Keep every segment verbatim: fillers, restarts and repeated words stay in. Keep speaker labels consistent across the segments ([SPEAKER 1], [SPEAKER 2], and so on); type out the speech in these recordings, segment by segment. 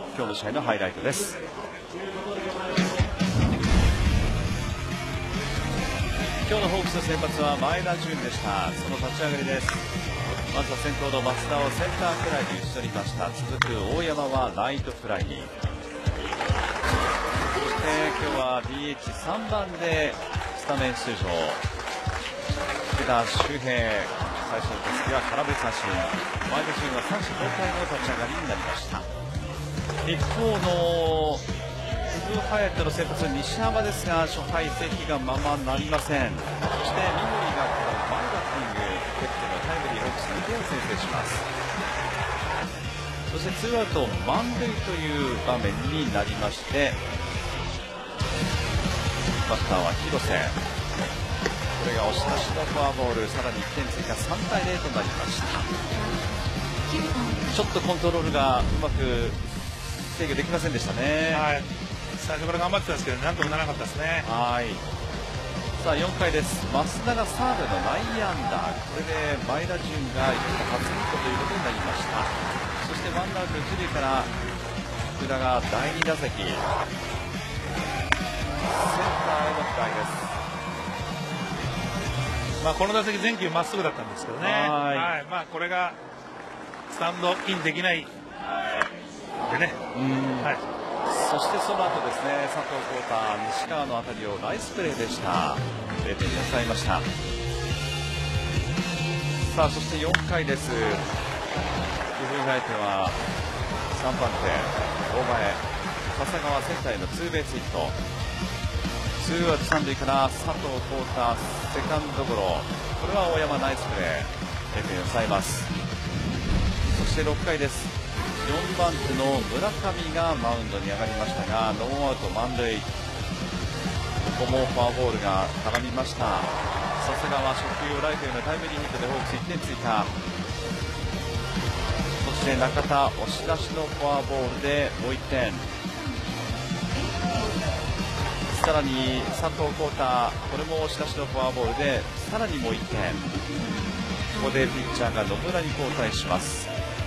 [SPEAKER 1] 今日の試合のハイライトです。今日のホークスの先発は前田純でした。その立ち上がりです。まずは先頭の松田をセンターフライに打ち取りました。続く大山はライトフライに。そして今日は ディーエイチさん 番でスタメン出場、福田周平、最初の打席は空振り三振、前田純は三者凡退の立ち上がりになりました。一方の古巣隼人の先発西浜ですが、初回席がままなりません。そして三森がこの前バッティング蹴ってのタイムリー、ホークスにてんを先制します。そしてツーアウト満塁という場面になりまして、バッターは広瀬、これが押し出しのフォアボール、さらにいってん追加、さんたいゼロとなりました。ちょっとコントロールがうまく制御できませんでしたね。
[SPEAKER 2] はい、最初から頑張ってたんですけど、なんともならなかったですね。
[SPEAKER 1] はい、さあよんかいです。増田がサードの内野安打、これで前田純が初ヒットということになりました。そしてワンアウト一塁から福田がだいに打席、センターへのフライです。
[SPEAKER 2] まあ、この打席全球まっすぐだったんですけどね。
[SPEAKER 1] はい、
[SPEAKER 2] はい、まあ、これがスタンドインできないでね。はい、
[SPEAKER 1] そしてその後ですね、佐藤浩太、西川のあたりをナイスプレーでした。ゼロてんに抑えました。さあそしてよんかいです。工夫が相手はさんばん手大前、笹川センターへのツーベースヒット。ツーアウト三塁から佐藤浩太セカンドゴロ、これは大山ナイスプレー、ゼロてんに抑えます。そしてろっかいです。よんばん手の村上がマウンドに上がりましたが、ノーアウト満塁、ここもフォアボールが絡みました。笹川初球をライトへのタイムリーヒットでホークスいってん追加。そして中田押し出しのフォアボールでもういってん、さらに佐藤浩太、これも押し出しのフォアボールでさらにもういってん。ここでピッチャーが野村に交代します。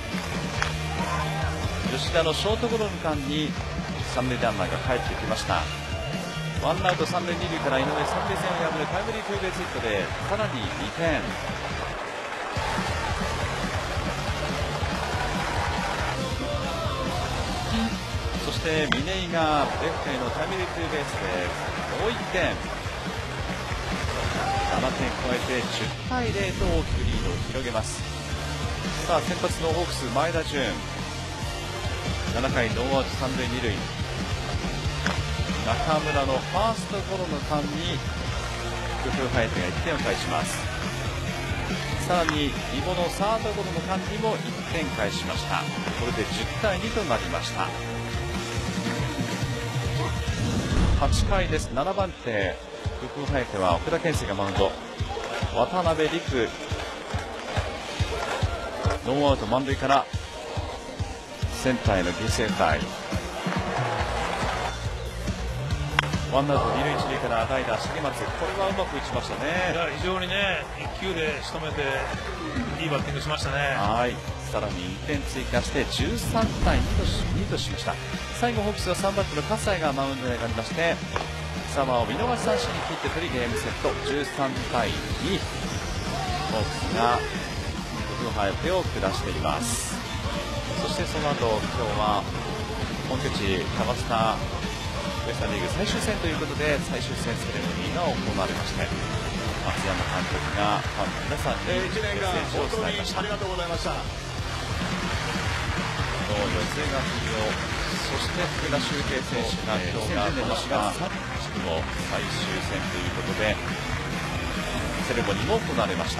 [SPEAKER 1] 吉田のショートゴロの間に三塁ランナーが帰ってきました。ワンアウト三塁二塁から井上三塁線を破るタイムリーツーベースヒットでさらににてん。そして嶺井がレフトへのタイムリーツーベースでもういってん、ななてん加えてじゅうたいゼロと大きくリードを広げます。さあ先発のホークス前田純、ななかいノーアウト三塁二塁、中村のファーストゴロの間に工夫隼人がいってんを返します。さらに伊保のサードゴロの間にもいってん返しました。これでじゅうたいにとなりました。はちかいです。ななばん手工夫隼人は奥田健生がマウンド、渡辺陸、ノーアウト満塁からセンターへの犠牲フライ、ワンアウト二塁一塁から代打重松、これはうまく打ちましたね。
[SPEAKER 2] いや非常にね、いっきゅうで仕留めていいバッティングしましたね。
[SPEAKER 1] はい、さらにいってん追加してじゅうさんたいにと し, にとしました。最後ホークスはさんばん手の葛西がマウンドに上がりまして、サマーを見逃し三振に切って取りゲームセット、じゅうさんたいに、ホークスが工夫隼人を下しています。そしてその後今日は本拠地ハマスタウエスタンリーグ最終戦ということで、最終戦セレモニーが行われまして、松山監督がファンの皆さんに
[SPEAKER 3] いちねんかん本当にありがとうございました。
[SPEAKER 1] 四谷が出場、そして福田周平選手が今日が今年がさんがつの最終戦ということでセレモニーも行われました。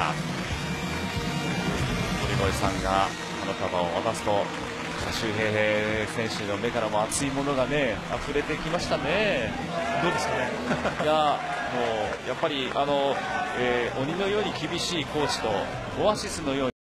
[SPEAKER 1] 鳥越さんが花束を渡すと、周平選手の目からも熱いものがね溢れてきましたね。
[SPEAKER 2] どうですかね。
[SPEAKER 1] いやもうやっぱりあの、えー、鬼のように厳しいコーチとオアシスのように